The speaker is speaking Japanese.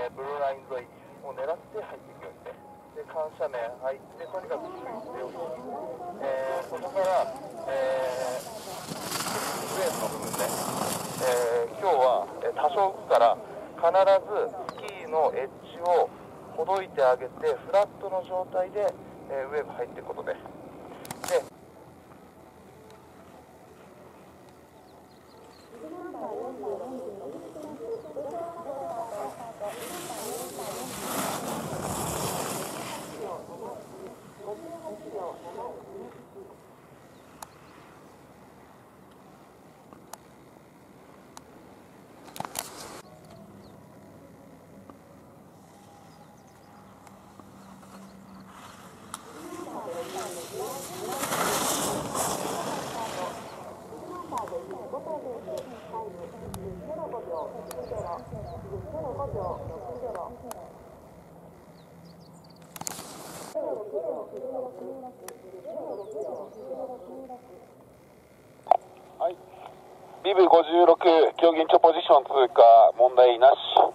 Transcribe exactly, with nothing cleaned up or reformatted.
えー、ブルーライン沿いを狙って入っていくようにね。で、緩斜面入って、とにかく注意してよし、えー、そこから、えー、ウェーブの部分ね、えー、今日は多少浮くから、必ずスキーのエッジをほどいてあげて、フラットの状態で、えー、ウェーブ入っていくことです。ではい、ビブごじゅうろく、競技延長ポジション通過、問題なし。